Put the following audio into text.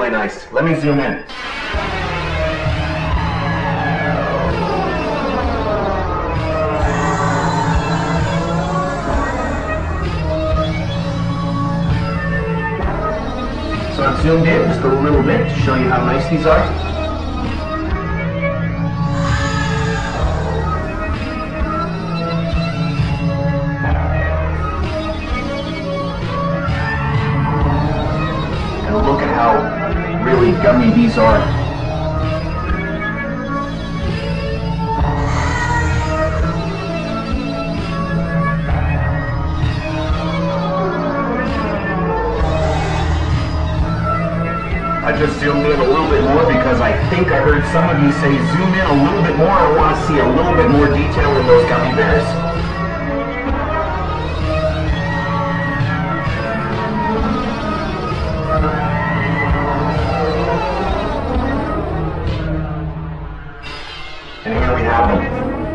really nice. Let me zoom in. So I've zoomed in just a little bit to show you how nice these are. And look at how really gummy these are. I just zoomed in a little bit more because I think I heard some of you say zoom in a little bit more. I want to see a little bit more detail in those gummy bears. And here we have them.